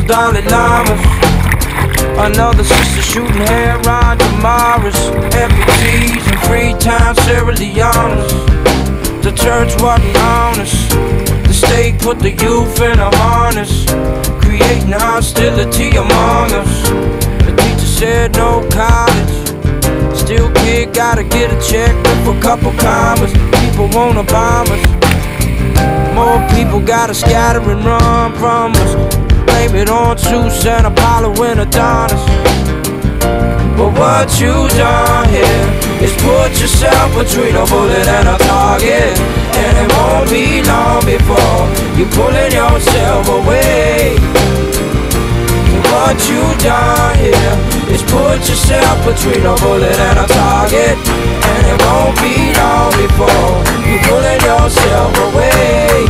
Dalai Lamas. Another sister shooting heroin Tamaras. Amputees and free time Sierra Leone's. The church wasn't honest. The state put the youth in a harness, creating hostility among us. The teacher said no college. Still kid gotta get a check with a couple commas. People wanna bomb us. More people gotta scatter and run from us. Blame it on Zeus and Apollo and Adonis. But what you done here is put yourself between a bullet and a target, and it won't be long before you pulling yourself away. What you done here is put yourself between a bullet and a target, and it won't be long before you pulling yourself away.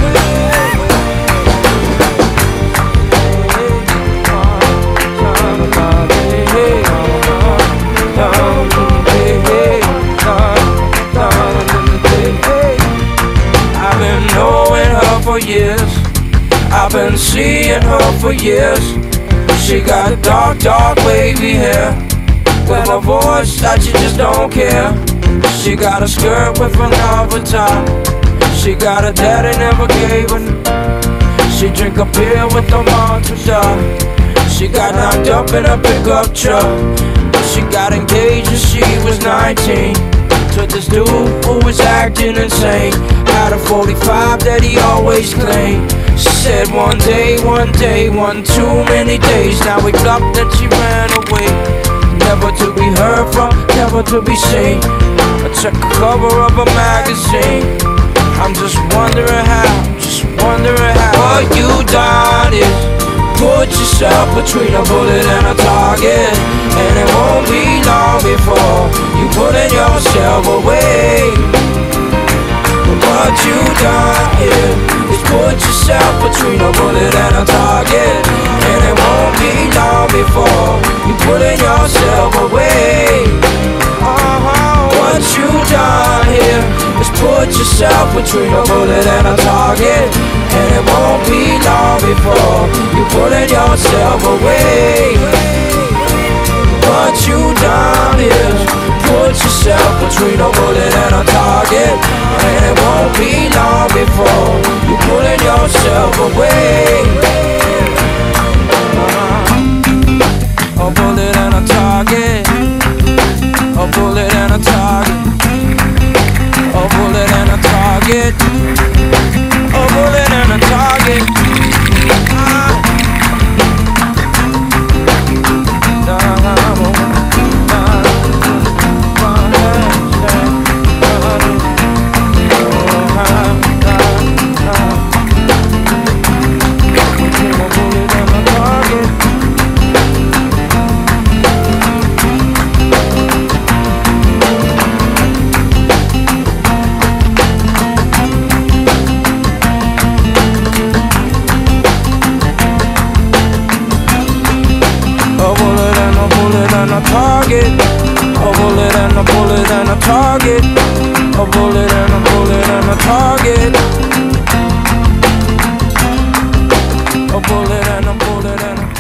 I've been knowing her for years, I've been seeing her for years. She got dark, dark wavy hair, with a voice that you just don't care. She got a skirt with another top. She got a daddy never gave her. She drink a beer with a mantra. She got knocked up in a pickup truck. She got engaged when she was 19 to this dude who was acting insane. Had a 45 that he always claimed. She said one day, one too many days. Now we blocked that she ran away, never to be heard from, never to be seen. I check the cover of a magazine. I'm just wondering how, what you done is put yourself between a bullet and a target, and it won't be long before you pulling yourself away. What you done here is put yourself between a bullet and a target, and it won't be long before you pulling yourself away. What you done here is put yourself between a bullet and a target, and it won't be long before you pulling yourself away. What you done is put yourself between a bullet and a target, and it won't be long before you pulling yourself away. A bullet and a target, a bullet and a target, a bullet and a target, a bullet and a target. Target, a bullet and a bullet and a target, a bullet and a bullet and a target, a bullet and a bullet and a